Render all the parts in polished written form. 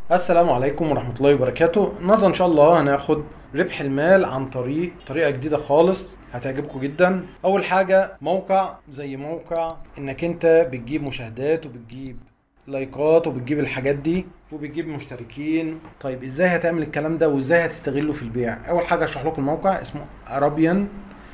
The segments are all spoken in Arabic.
السلام عليكم ورحمة الله وبركاته. النهارده ان شاء الله هناخد ربح المال عن طريقة جديدة خالص هتعجبكم جدا. اول حاجة موقع زي موقع انك انت بتجيب مشاهدات وبتجيب لايكات وبتجيب الحاجات دي وبتجيب مشتركين. طيب ازاي هتعمل الكلام ده وازاي هتستغله في البيع؟ اول حاجة اشرح لكم الموقع اسمه Arabian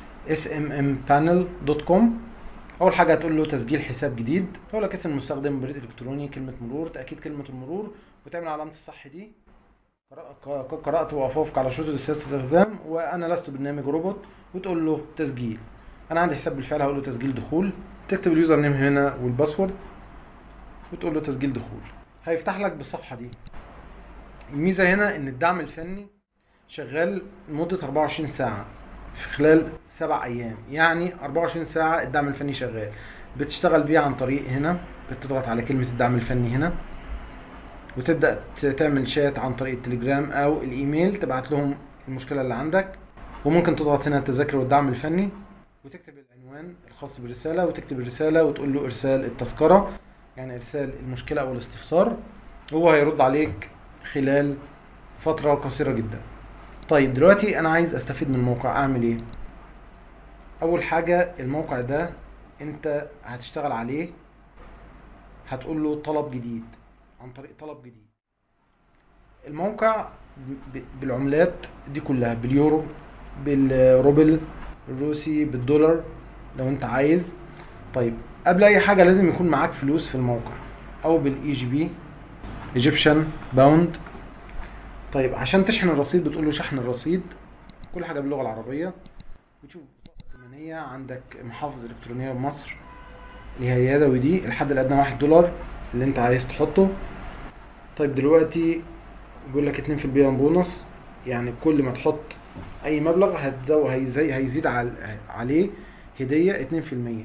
SMMpanel.com. اول حاجه هتقول له تسجيل حساب جديد، يقول لك اسم المستخدم، بريد الكتروني، كلمه مرور، تاكيد كلمه المرور، وتعمل علامه الصح دي. قد قرات وافق على شروط الاستخدام وانا لست برنامج روبوت، وتقول له تسجيل. انا عندي حساب بالفعل، هقول له تسجيل دخول، تكتب اليوزر نيم هنا والباسورد وتقول له تسجيل دخول. هيفتح لك بالصفحه دي. الميزه هنا ان الدعم الفني شغال لمده 24 ساعه في خلال 7 ايام، يعني 24 ساعة الدعم الفني شغال. بتشتغل بيه عن طريق هنا، بتضغط على كلمة الدعم الفني هنا وتبدأ تعمل شات عن طريق التليجرام او الايميل، تبعت لهم المشكلة اللي عندك. وممكن تضغط هنا التذاكر والدعم الفني وتكتب العنوان الخاص بالرسالة وتكتب الرسالة وتقول له ارسال التذكرة، يعني ارسال المشكلة او الاستفسار، وهو هيرد عليك خلال فترة قصيرة جدا. طيب دلوقتي انا عايز استفيد من الموقع، اعمل ايه؟ اول حاجة الموقع ده انت هتشتغل عليه، هتقول له طلب جديد عن طريق طلب جديد. الموقع بالعملات دي كلها، باليورو، بالروبل الروسي، بالدولار لو انت عايز. طيب قبل اي حاجة لازم يكون معاك فلوس في الموقع، او بالاي جي بي، ايجيبشن باوند. طيب عشان تشحن الرصيد بتقول له شحن الرصيد، كل حاجة باللغة العربية. وتشوف عندك محافظ الكترونيه بمصر اللي هي يدوي دي، الحد الادنى $1 اللي انت عايز تحطه. طيب دلوقتي بيقول لك 2% بونص، يعني كل ما تحط اي مبلغ هيزيد عليه هديه 2%.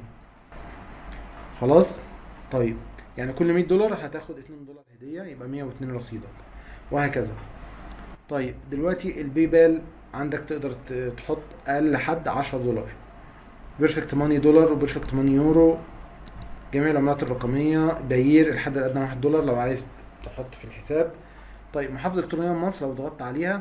خلاص. طيب يعني كل $100 هتاخد $2 هديه، يبقى 102 رصيدك، وهكذا. طيب دلوقتي الباي بال عندك تقدر تحط اقل حد $10، بيرفكت ماني دولار وبيرفكت ماني يورو، جميع العملات الرقمية، باير الحد الأدنى $1 لو عايز تحط في الحساب. طيب محافظة إلكترونية مصر لو ضغطت عليها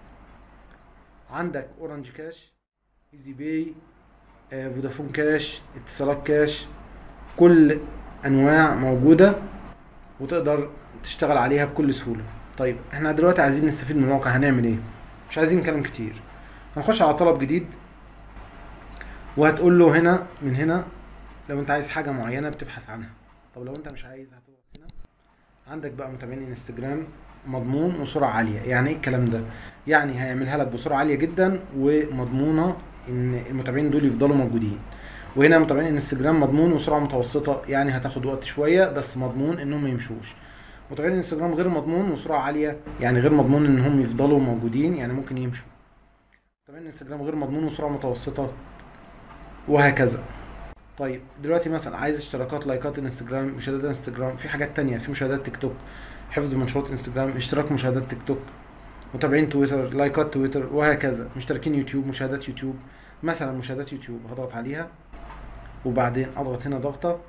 عندك أورنج كاش، إيزي باي، فودافون كاش، اتصالات كاش، كل أنواع موجودة وتقدر تشتغل عليها بكل سهولة. طيب احنا دلوقتي عايزين نستفيد من الموقع، هنعمل ايه؟ مش عايزين كلام كتير، هنخش على طلب جديد وهتقول له هنا، من هنا لو انت عايز حاجة معينة بتبحث عنها. طب لو انت مش عايز هتضغط هنا. عندك بقى متابعين انستجرام، مضمون وسرعة عالية. يعني ايه الكلام ده؟ يعني هيعملها لك بسرعة عالية جدا ومضمونة ان المتابعين دول يفضلوا موجودين. وهنا متابعين انستجرام مضمون وسرعة متوسطة، يعني هتاخد وقت شوية بس مضمون انهم ما يمشوش. متابعين انستجرام غير مضمون وسرعة عالية، يعني غير مضمون انهم يفضلوا موجودين، يعني ممكن يمشوا. متابعين انستجرام غير مضمون وسرعة متوسطة، وهكذا. طيب دلوقتي مثلا عايز اشتراكات، لايكات انستجرام، مشاهدات انستجرام، في حاجات تانية، في مشاهدات تيك توك، حفظ منشورات انستجرام، اشتراك مشاهدات تيك توك، متابعين تويتر، لايكات تويتر، وهكذا. مشتركين يوتيوب، مشاهدات يوتيوب. مثلا مشاهدات يوتيوب هضغط عليها وبعدين اضغط هنا ضغطة،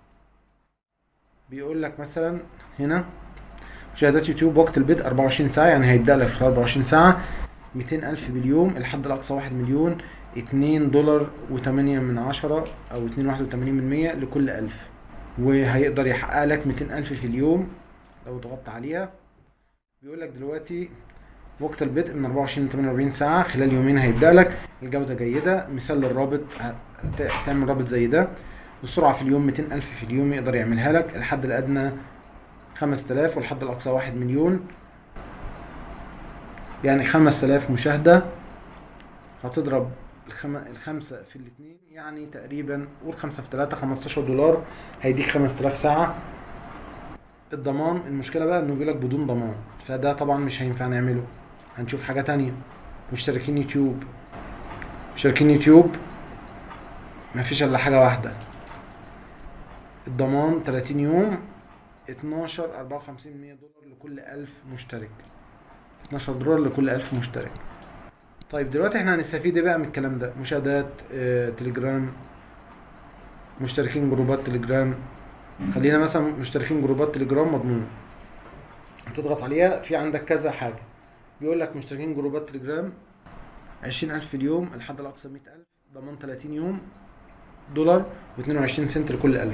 بيقول لك مثلا هنا مشاهدات يوتيوب وقت البدء 24 ساعة، يعني هيبدأ لك في 24 ساعة. 200,000 باليوم، الحد الأقصى 1,000,000، $2.08 أو 2.81% لكل 1000، وهيقدر يحقق لك 200,000 في اليوم لو ضغطت عليها. بيقول لك دلوقتي وقت البدء من 24 ل 48 ساعة، خلال يومين هيبدأ لك. الجودة جيدة، مثال للرابط، تعمل رابط زي ده. السرعة في اليوم 200,000 في اليوم يقدر يعملها لك. الحد الأدنى 5000 والحد الأقصى 1,000,000، يعني 5000 مشاهدة. هتضرب الخمسة في الاتنين، يعني تقريبا قول 5 في 3 $15، هيديك 5000 ساعة. الضمان، المشكلة بقى انه بيقولك بدون ضمان، فده طبعا مش هينفع نعمله. هنشوف حاجة تانية. مشتركين يوتيوب، مشتركين يوتيوب مفيش الا حاجة واحدة، الضمان 30 يوم، 54 $100 لكل 1000 مشترك، $12 لكل 1000 مشترك. طيب دلوقتي احنا هنستفيد ايه بقى من الكلام ده؟ مشاهدات تليجرام، مشتركين جروبات تليجرام. خلينا مثلا مشتركين جروبات تليجرام مضمون، هتضغط عليها، في عندك كذا حاجة. بيقول لك مشتركين جروبات تليجرام 20,000 في اليوم، الحد الأقصى 100,000، ضمان 30 يوم، دولار و22 سنت لكل 1000.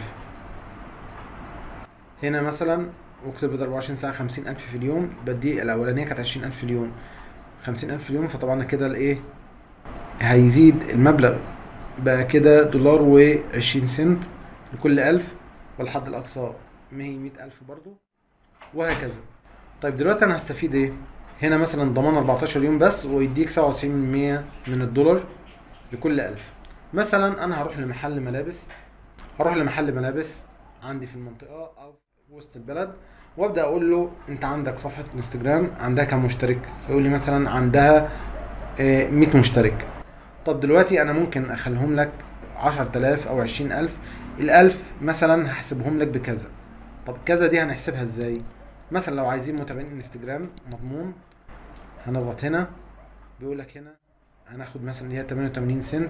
هنا مثلا واكتب ب 24 ساعة 50,000 في اليوم، بدي الأولانية كانت 20,000 في اليوم، 50,000 في اليوم، فطبعا كده الإيه هيزيد المبلغ بقى كده دولار و20 سنت لكل 1000، والحد الأقصى 100,000 برضو، وهكذا. طيب دلوقتي أنا هستفيد إيه؟ هنا مثلا ضمان 14 يوم بس، ويديك 97% من الدولار لكل 1000. مثلا أنا هروح لمحل ملابس عندي في المنطقة أو وسط البلد، وابدا اقول له انت عندك صفحه انستجرام عندها كام مشترك؟ يقول لي مثلا عندها 100 مشترك. طب دلوقتي انا ممكن اخليهم لك 10,000 او 20,000. ال1000 مثلا هحسبهم لك بكذا. طب كذا دي هنحسبها ازاي؟ مثلا لو عايزين متابعين انستجرام مضمون، هنضغط هنا، بيقول لك هنا هناخد مثلا اللي هي 88 سنت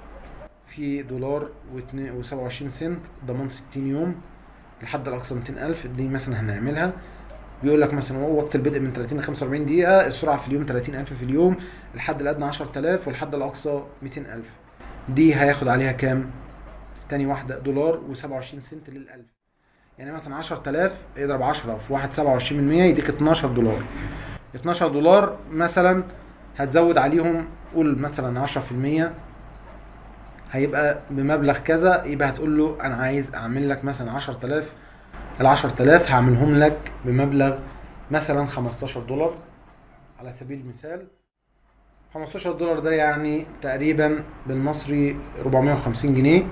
في دولار و27 سنت، ضمان 60 يوم، الحد الاقصى 200,000. دي مثلا هنعملها. بيقول لك مثلا وقت البدء من 30 ل 45 دقيقة، السرعة في اليوم 30,000 في اليوم، الحد الأدنى 10,000 والحد الأقصى 200,000. دي هياخد عليها كام؟ تاني واحدة دولار و27 سنت لل1000. يعني مثلا 10,000 اضرب 10 في 1.27% يديك 12 دولار. 12 دولار مثلا هتزود عليهم قول مثلا 10%، هيبقى بمبلغ كذا. يبقى هتقول له أنا عايز أعمل لك مثلا 10,000، ال10,000 هعملهم لك بمبلغ مثلا 15 دولار على سبيل المثال. 15 دولار ده يعني تقريبا بالمصري 450 جنيه.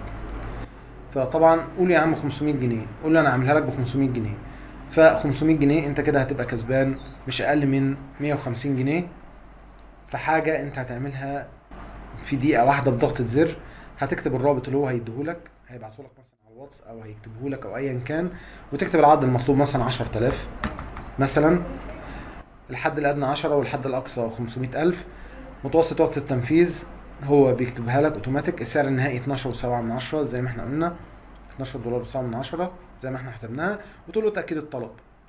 فطبعا قول يا عم 500 جنيه، قول له انا هعملها لك ب 500 جنيه. ف 500 جنيه انت كده هتبقى كسبان مش اقل من 150 جنيه. فحاجة انت هتعملها في دقيقة واحدة بضغطة زر. هتكتب الرابط اللي هو هيديهولك، هيبعتهولك مثلا على الواتس او هيكتبهولك او ايا كان، وتكتب العرض المطلوب مثلا 10,000 مثلا، الحد الادنى 10 والحد الاقصى 500,000. متوسط وقت التنفيذ هو بيكتبها لك اوتوماتيك. السعر النهائي 12.7 زي ما احنا قلنا، 12 دولار و7 زي ما احنا حسبناها، وتقول له تاكيد الطلب.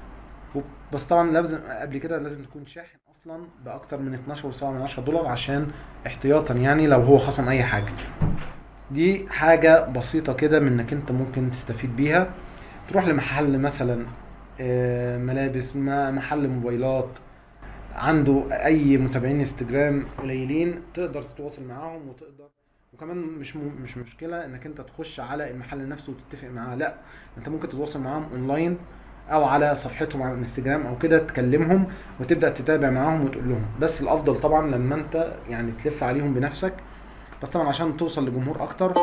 بس طبعا لازم قبل كده لازم تكون شاحن اصلا باكتر من 12.7 دولار عشان احتياطا، يعني لو هو خصم اي حاجه. دي حاجه بسيطه كده من انك انت ممكن تستفيد بيها. تروح لمحل مثلا ملابس، محل موبايلات، عنده اي متابعين انستجرام قليلين، تقدر تتواصل معاهم وتقدر. وكمان مش مشكله انك انت تخش على المحل نفسه وتتفق معاه، لا انت ممكن تتواصل معاهم اونلاين او على صفحتهم على الانستجرام او كده، تكلمهم وتبدا تتابع معاهم وتقول لهم. بس الافضل طبعا لما انت يعني تلف عليهم بنفسك. بس طبعا عشان توصل لجمهور اكتر،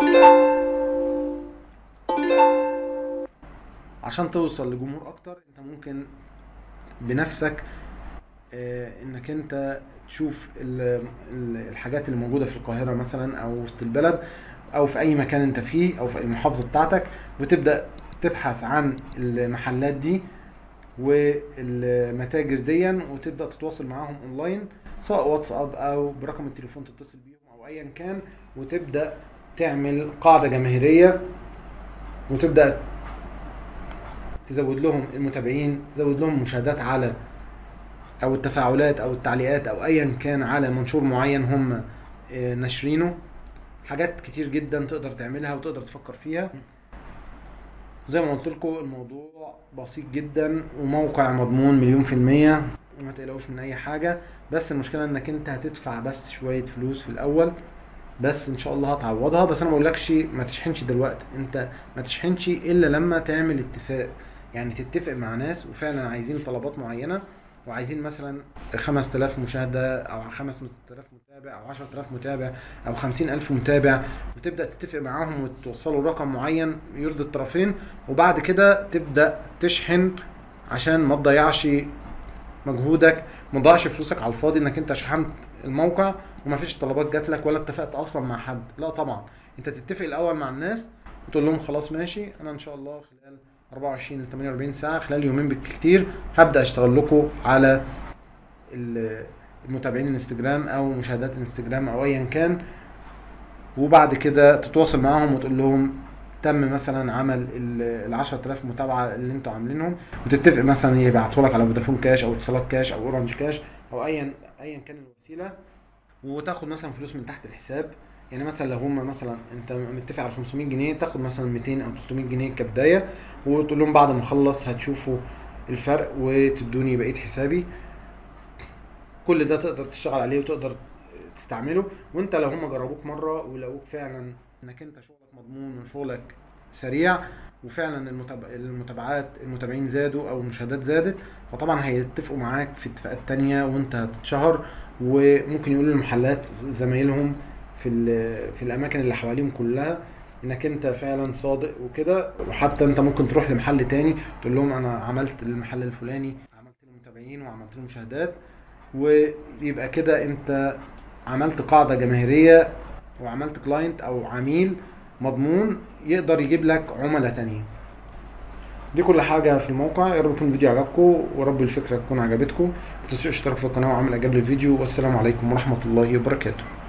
انت ممكن بنفسك انك انت تشوف الحاجات اللي موجودة في القاهرة مثلا او وسط البلد او في اي مكان انت فيه او في المحافظة بتاعتك، وتبدأ تبحث عن المحلات دي والمتاجر دي، وتبدأ تتواصل معاهم اونلاين سواء واتساب او برقم التليفون تتصل بيهم او ايا كان، وتبدأ تعمل قاعدة جماهيرية وتبدأ تزود لهم المتابعين، تزود لهم المشاهدات على او التفاعلات او التعليقات او ايا كان على منشور معين هم ناشرينه. حاجات كتير جدا تقدر تعملها وتقدر تفكر فيها. زي ما قلت لكم الموضوع بسيط جدا، وموقع مضمون 100%، وما تقلقوش من اي حاجة. بس المشكلة انك انت هتدفع بس شوية فلوس في الاول، بس ان شاء الله هتعوضها. بس انا ما بقولكش ما تشحنش دلوقتي، انت ما تشحنش الا لما تعمل اتفاق، يعني تتفق مع ناس وفعلا عايزين طلبات معينة، وعايزين مثلا 5,000 مشاهدة او 5,000 متابع او 10,000 متابع او 50,000 متابع، وتبدأ تتفق معاهم وتوصلوا رقم معين يرضي الطرفين. وبعد كده تبدأ تشحن عشان ما تضيعش مجهودك، ما تضيعش فلوسك على الفاضي انك انت شحنت الموقع ومفيش طلبات جات لك ولا اتفقت اصلا مع حد. لا طبعا انت تتفق الاول مع الناس وتقول لهم خلاص ماشي، انا ان شاء الله خلال 24 ل 48 ساعة، خلال يومين بالكتير هبدأ اشتغل لكم على المتابعين الانستجرام او مشاهدات الانستجرام او ايا كان. وبعد كده تتواصل معاهم وتقول لهم تم مثلا عمل ال 10000 متابعه اللي انتوا عاملينهم، وتتفق مثلا يبعتوا لك على فودافون كاش او اتصالات كاش او اورنج كاش او ايا كان الوسيله، وتاخد مثلا فلوس من تحت الحساب. يعني مثلا لو هم مثلا انت متفق على 500 جنيه تاخد مثلا 200 او 300 جنيه كبدايه، وتقول لهم بعد ما اخلص هتشوفوا الفرق وتدوني بقيه حسابي. كل ده تقدر تشتغل عليه وتقدر تستعمله. وانت لو هم جربوك مره ولقوك فعلا انك انت شغلك مضمون وشغلك سريع، وفعلا المتابعين زادوا او المشاهدات زادت، فطبعا هيتفقوا معاك في اتفاقات تانية وانت هتتشهر، وممكن يقولوا للمحلات زمايلهم في الاماكن اللي حواليهم كلها انك انت فعلا صادق وكده. وحتى انت ممكن تروح لمحل تاني تقول لهم انا عملت المحل الفلاني، عملت له متابعين وعملت له مشاهدات، ويبقى كده انت عملت قاعدة جماهيرية وعملت كلاينت او عميل مضمون يقدر يجيب لك عملاء تانيين. دي كل حاجة في الموقع. يا رب يكون الفيديو عجبكم، ورب الفكرة تكون عجبتكم. متنسوش اشتركوا في القناة وعمل اعجاب للفيديو، والسلام عليكم ورحمة الله وبركاته.